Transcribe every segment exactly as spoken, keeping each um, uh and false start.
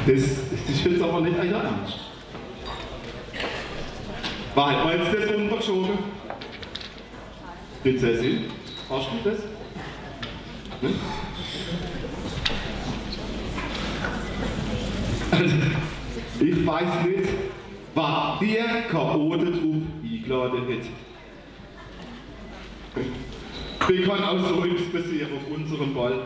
Das, das ist jetzt aber nicht euer Ernst. War halt mal jetzt das runtergeschoben? Prinzessin, hast du das? Ne? Also, ich weiß nicht, was die Chaoten drauf eingeladen hat. Wie kann auch so etwas passieren auf unserem Ball?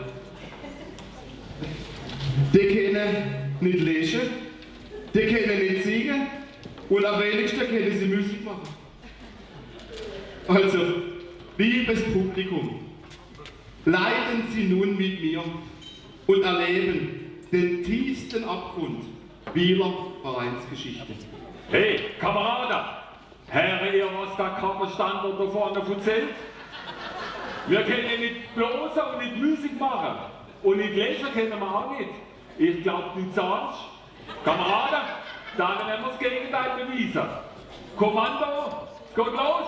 Die können nicht lesen, die können nicht singen und am wenigsten können sie Musik machen. Also, liebes Publikum, leiden Sie nun mit mir und erleben den tiefsten Abgrund Bieler Vereinsgeschichte. Hey, Kameraden! Höre ihr, was der Kappenstander da vorne erzählt? Wir können nicht bloßen und nicht Musik machen. Und nicht lesen können wir auch nicht. Ich glaube, du zahlst. Kameraden, dann werden wir das Gegenteil beweisen. Kommando, es geht los!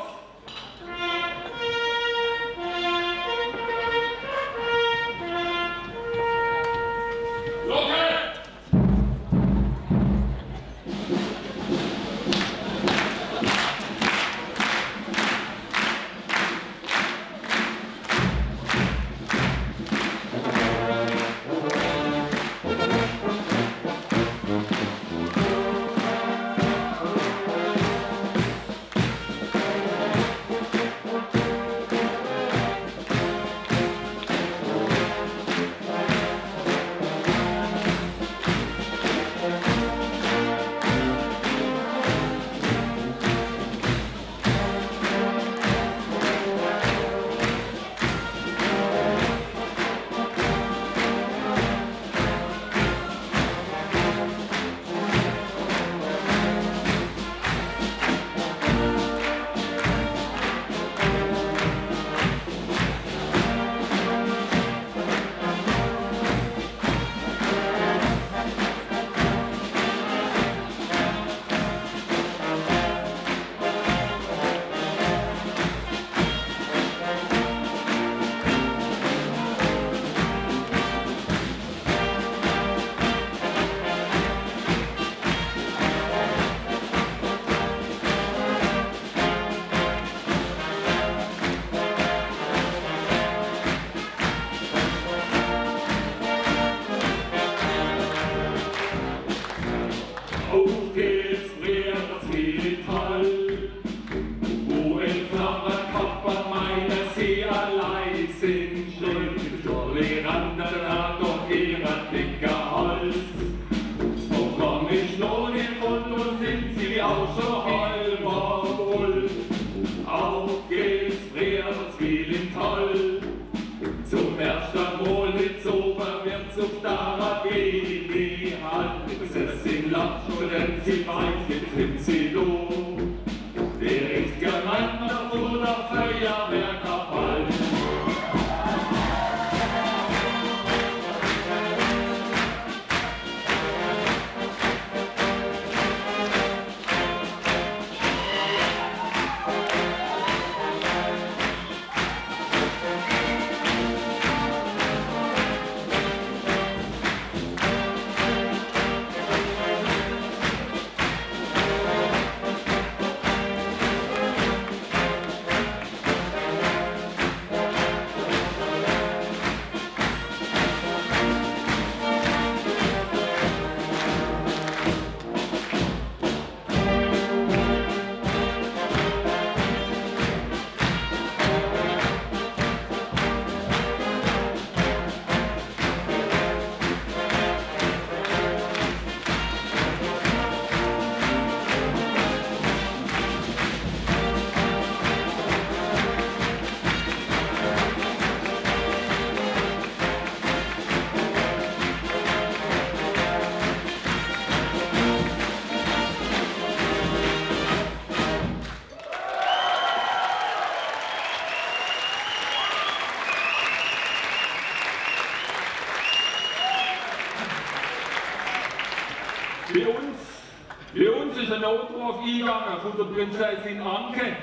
Bei uns, bei uns ist ein Notruf eingegangen von der Prinzessin Anke.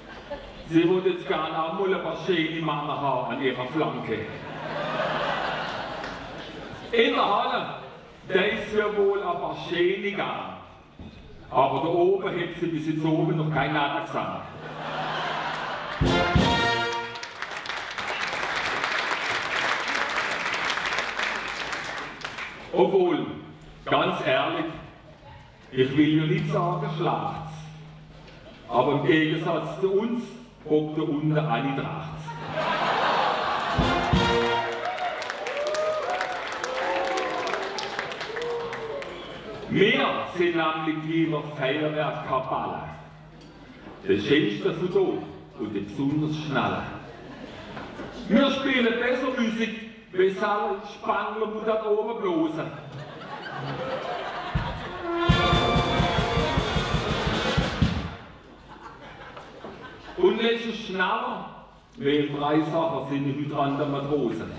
Sie würde jetzt gerne auch mal ein paar schöne Männer haben an ihrer Flanke. In der Halle der ist ja wohl aber schön gegangen. Aber da oben hat sie bis jetzt oben noch kein Natter gesagt. Obwohl, ganz ehrlich, ich will ja nicht sagen schlacht's, aber im Gegensatz zu uns hockt da unten auch nicht rechts. Wir sind nämlich wieder Feuerwehrkapelle. Das schönste von hier und die besonders schnelle. Wir spielen besser Musik, wie alle Spangler, die da oben bloßen. Und es ist schneller, weil drei Sachen sind die Hydranten Matrosen.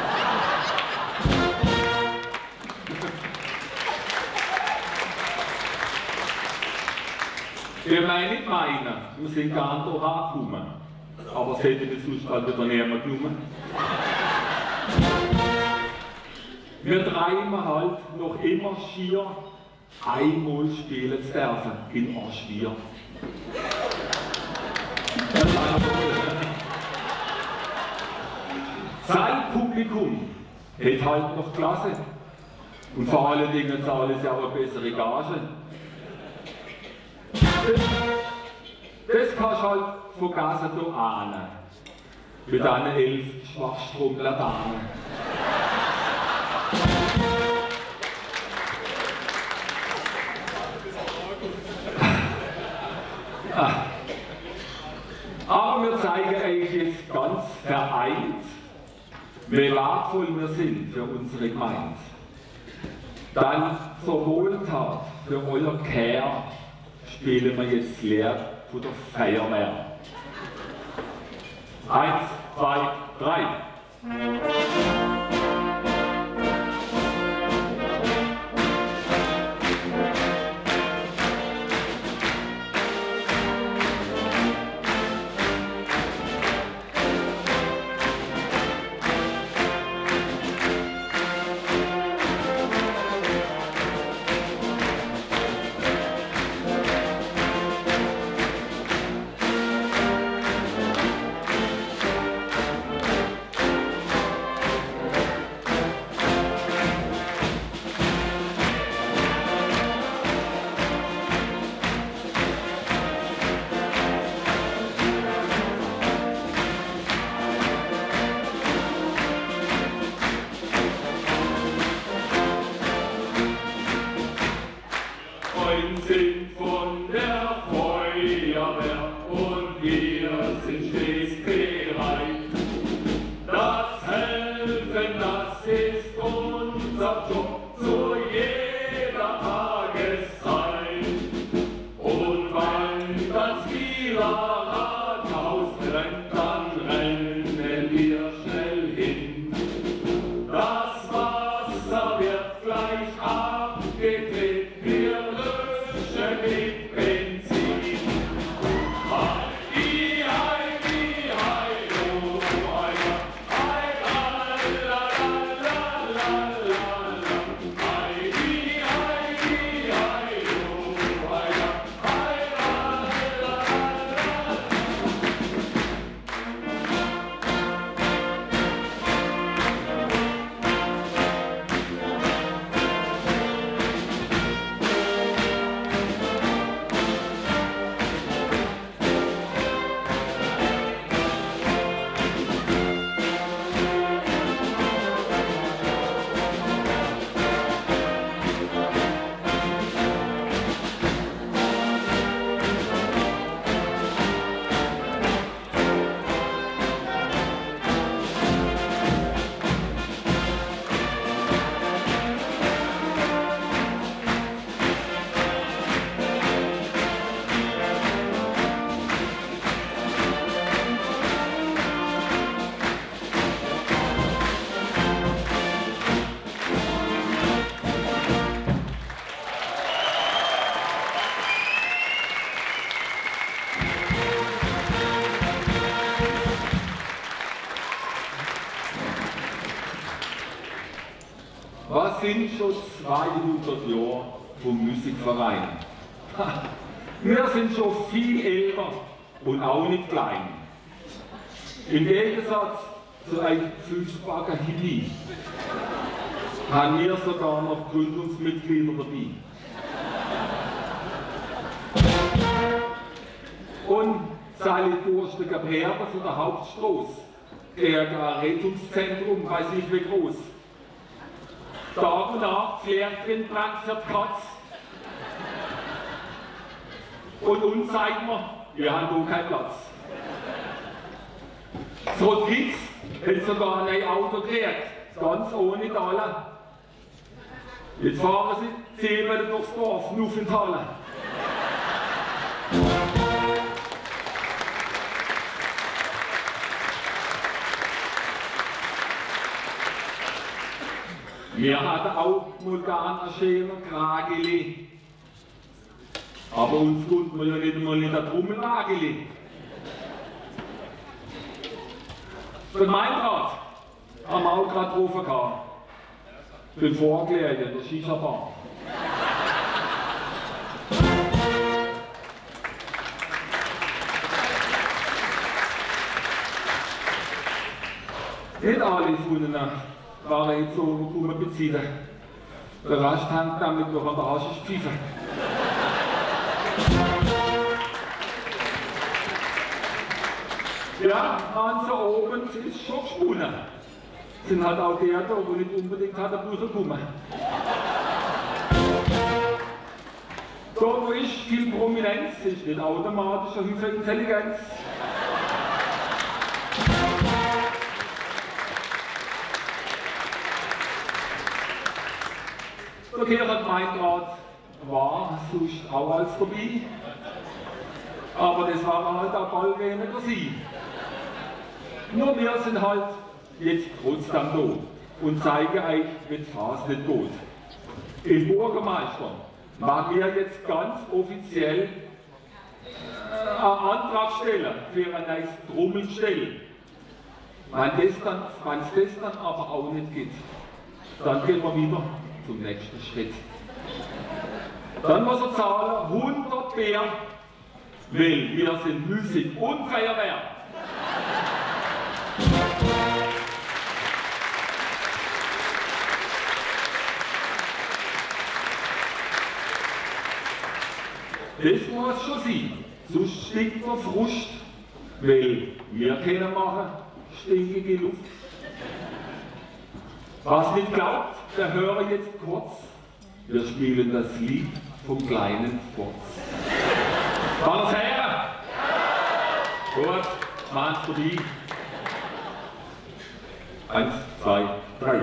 Wir meinen nicht meinen, wir sind gar nicht hier angekommen. Aber es hätte das sonst halt wieder niemand genommen. Wir träumen halt noch immer schier, einmal spielen zu dürfen in Aschwihr. Sein Publikum hat halt noch Klasse. Und vor allen Dingen zahlen sie auch eine bessere Gage. Das kannst du halt vergessen hier ahnen. Mit diesen elf Schwachstromlaternen. Aber wir zeigen euch jetzt ganz vereint, wie wertvoll wir sind für unsere Gemeinde. Dann zur Wohltat für euer Care spielen wir jetzt das Lied von der Feuerwehr. Eins, zwei, drei. Was sind schon zweihundert Jahre vom Musikverein? Wir sind schon viel älter und auch nicht klein. Im Gegensatz zu einem fünfbacker Hippie haben wir sogar noch Gründungsmitglieder dabei. Und seine durstigen Pferde von der Hauptstraße, der Rettungszentrum, weiß nicht wie groß. Tag und Nacht fährt drin Brand für die Katz. Und uns sagt man, wir haben da keinen Platz. So Kids hat sogar ein Auto gekriegt, ganz ohne Taler. Jetzt fahren sie zehnmal durchs Dorf, nur für den Taler. Wir hatten auch mal gern ein schöner Krageli. Aber uns konnten wir ja nicht einmal in der Trommelwageli. Den Meinrad haben wir auch gerade getroffen gehabt. Den Vorgelegen, der Shisha-Bar. Nicht alle von ihnen waren jetzt so gut beziehen. Der Rest hängt nämlich noch an der Haschischpfeife. Ja, an so oben ist schon gesponnen. Sind halt auch der da, wo nicht unbedingt hat der Buch gekommen. Da wo ist viel Prominenz, ist nicht automatisch eine Hüfe Intelligenz. Der Kirchengemeinderat war sonst auch als dabei, aber das war halt auch bald weniger sie. Nur wir sind halt jetzt trotzdem da und zeigen euch, wie die Phase nicht geht. Im Bürgermeister mag wir jetzt ganz offiziell äh, einen Antrag stellen für ein neues Trommelstell. Wenn es das, das dann aber auch nicht geht, dann gehen wir wieder zum nächsten Schritt. Dann muss er zahlen hundert Bär, weil wir sind Musik und Feuerwehr. Das muss schon sein, sonst stinkt der Frust, weil wir können machen stinkige Luft. Was nicht glaubt, der höre jetzt kurz, wir spielen das Lied vom kleinen Furz. Waren das Herren? Gut, machen's vorbei. Eins, zwei, drei.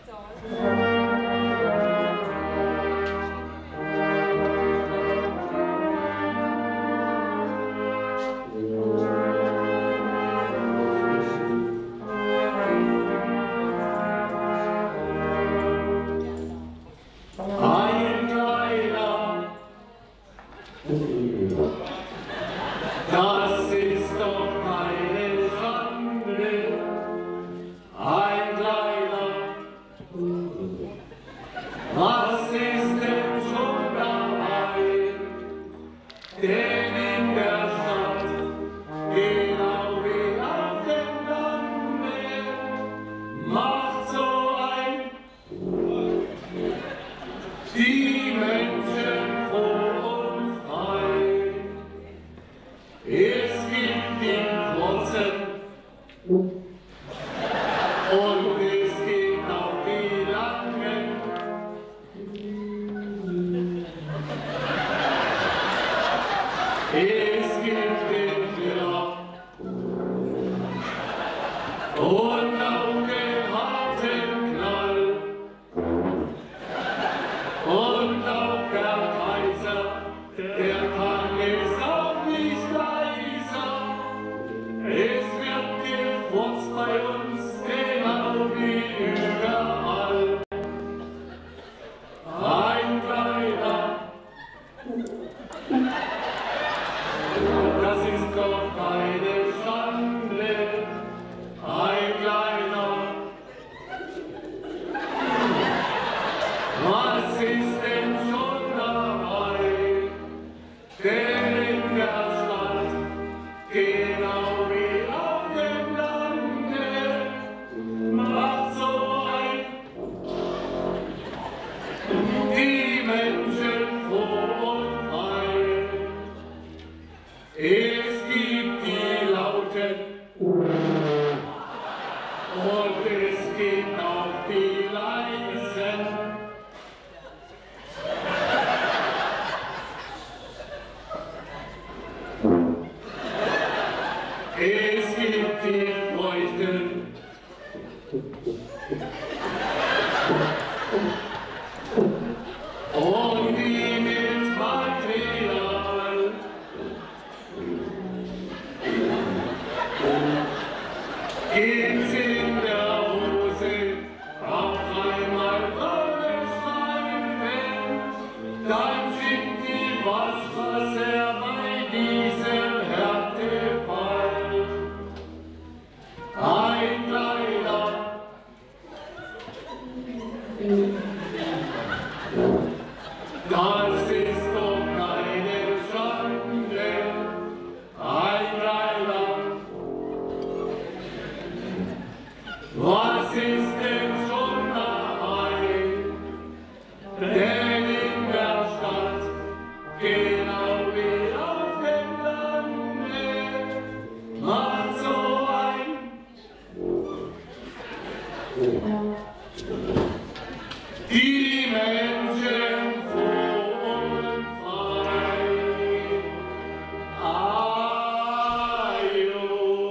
Das ist doch keine Schande, ein kleiner. Was ist denn schon dabei? Denn in der Stadt, genau wie auf dem Lande, macht so ein die Menschen froh und frei. Es gibt die Kurzen und es gibt auch die Langen. Es gibt den Thriller und auch den harten Knall. Und auch der Kaiser, der kann es auch nicht leiser. Es wird gefurzt bei uns, genau wie überall. Ein kleiner, das ist doch keine Schande. Ein kleiner, Und die mit Material geht's in der Hose auch einmal ohne Schweinfeld, dann sind die Waschwasser bei diesem Härtefall ein kleiner das ist doch keine Schande, ein Leiber. Was ist denn schon dabei? Denn in der Stadt, genau wie auf dem Lande, macht so ein die Menschen froh und frei. Ajo.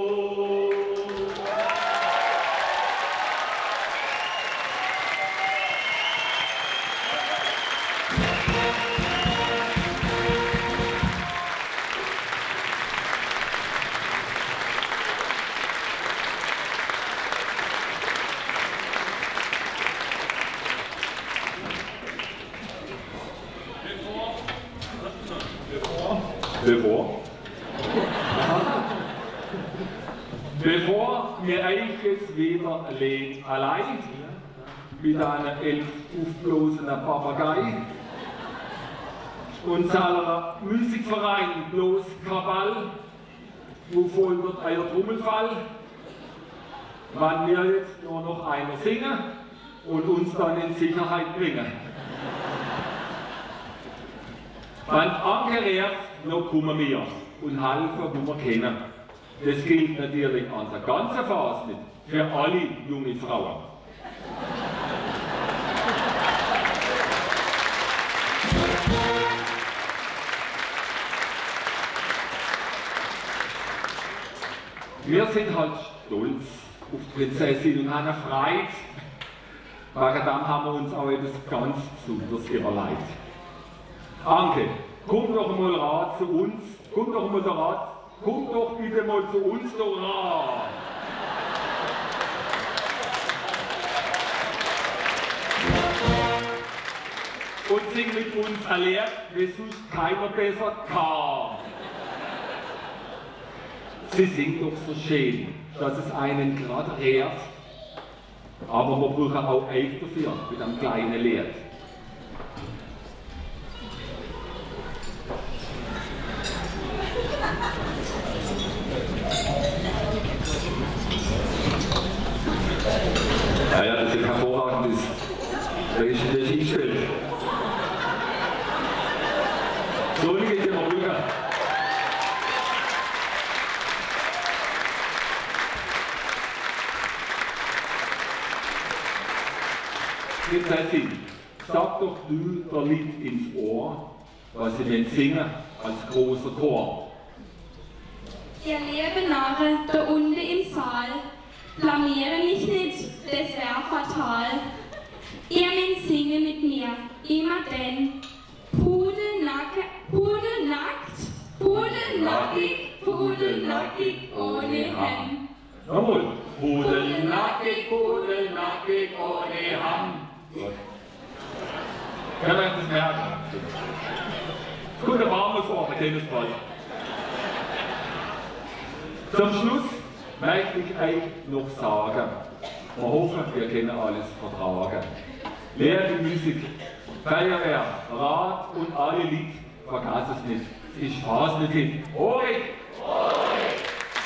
Bevor, bevor wir euch jetzt wieder lehnt allein mit einer elf aufblasenen Papagei und seiner Musikverein bloß Kabal, wo voll wird euer Trommelfall, wann wir jetzt nur noch einer singen und uns dann in Sicherheit bringen. Wenn angerät, noch kommen wir und helfen, wo wir können. Das gilt natürlich an der ganzen Phase nicht, für alle junge Frauen. Wir sind halt stolz auf die Prinzessin und haben Freude. Wegen dem haben wir uns auch etwas ganz Besonderes überlegt. Anke, komm doch mal Rat zu uns, komm doch mal der Rat, komm doch bitte mal zu uns, der Rat. Und sing mit uns ein Lied, wie sonst keiner besser kann. Sie singt doch so schön, dass es einen gerade rehrt, aber wir brauchen auch euch dafür mit einem kleinen Lied. Ja, ja, das ist hervorragend. Da ist das hingestellt. So geht es immer rüber. Prinzessin, sag doch du der Lied ins Ohr, was sie denn singen als großer Chor. Ihr lieben Narren da unten im Saal, blamiere mich nicht, das wär fatal. Ihr müsst singen mit mir, immer denn. Pudelnacke, pudelnackt, pudelnackig, pudelnackig ohne Hemd. Jawohl. Pudelnackig, pudelnackig ohne Hamm. Kann man das merken? Es kommt ein warmes Wort, der Tennisball. Zum Schluss möchte ich euch noch sagen, wir hoffen, wir können alles vertragen. Lehre die Musik, Feuerwehr, Rad und alle Lied, vergaß es nicht, es ist Spaß nicht hin. Orig! Orig!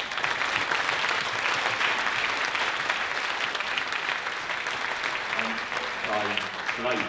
Eins, zwei, drei.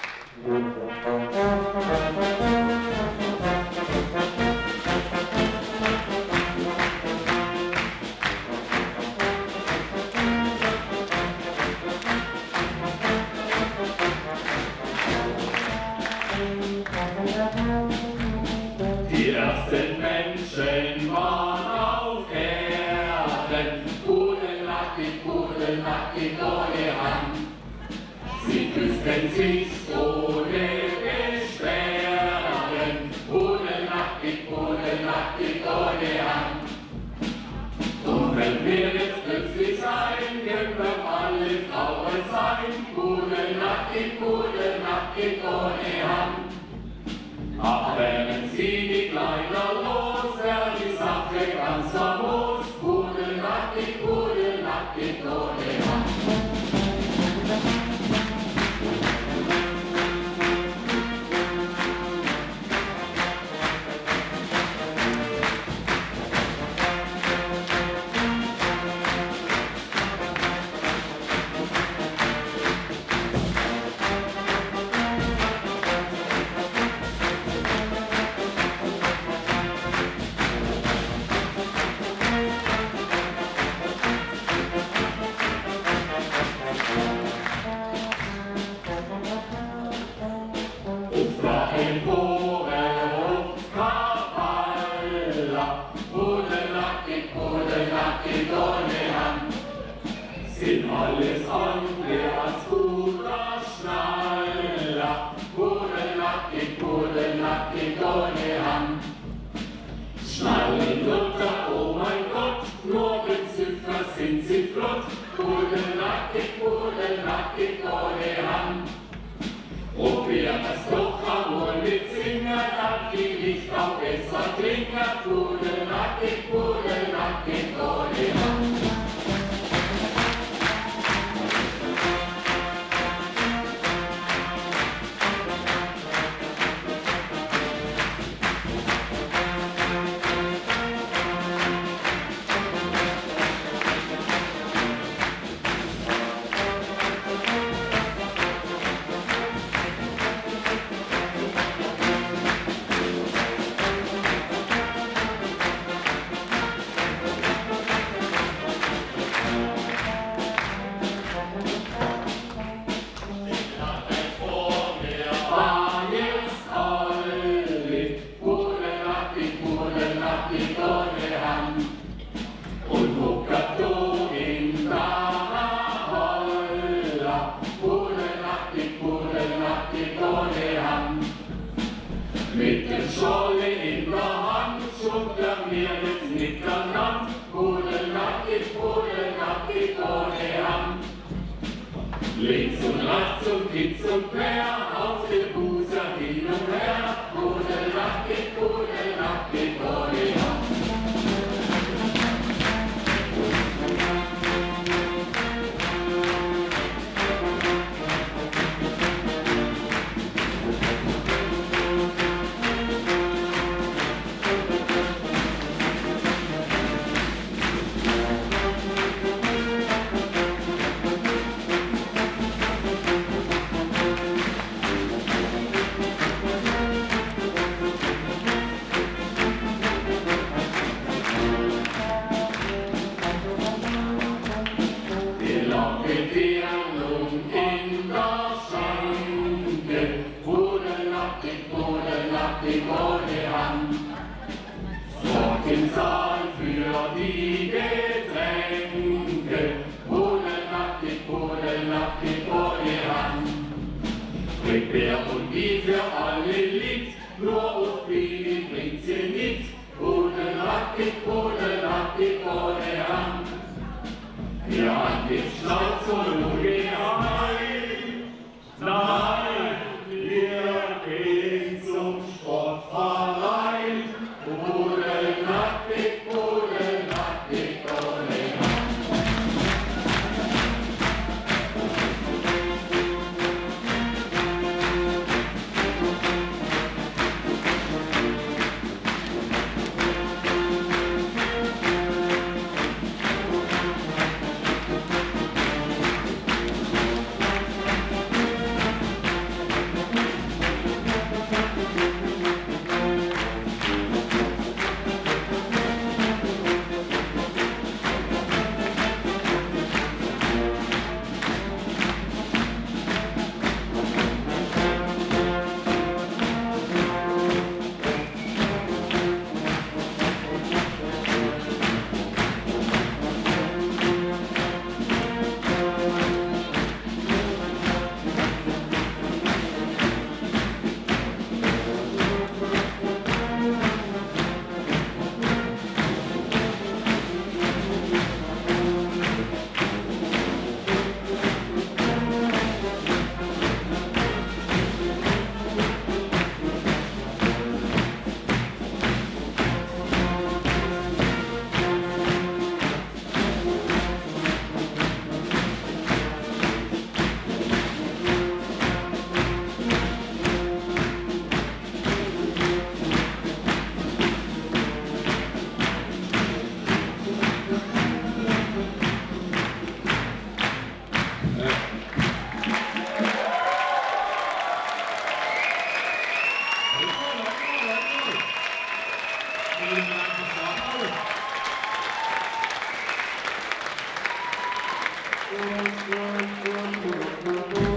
Die ersten Menschen waren auf Erden, pudelnackig, pudelnackig. pudelnackig ohne Hand. Sie küssten sich ohne Beschweren, pudelnackig, pudelnackig ohne Hand. Und wenn wir jetzt plötzlich ein, können wir alle Frauen sein, pudelnackig, pudelnackig ohne Hand. Ach, wären sie die Kleider los, wär die Sache ganz famos, pudelnackig, pudelnackig ohne Hand. Sind alles andere als guter Schnaller, pudelnackig, pudelnackig ohne Hand. Schnallen Luther, oh mein Gott, nur Bezüffer sind sie flott, pudelnackig, pudelnackig ohne Hand. Probier es doch einmal mit Singen, dann vielleicht auch besser klingen, pudelnackig, pudelnackig ohne Hand. Mit dem Scholle in der Hand schultern wir jetzt miteinander, pudelnackig, pudelnackig ohne Hand. Links und rechts und kitz und quer, auf den Busen hin und her, pudelnackig, pudelnackig ohne Hand. Im Saal für die Getränke, pudelnackig, pudelnackig ohne Hand. Bringt wer und wie für alle liegt, nur und Bibi bringt sie nicht, pudelnackig, pudelnackig ohne Hand. Ja, jetzt schnauz und nun geh heim, nein, wir gehen zum Sportverein. Pudelnackig, pudelnackig ohne Hand. Musik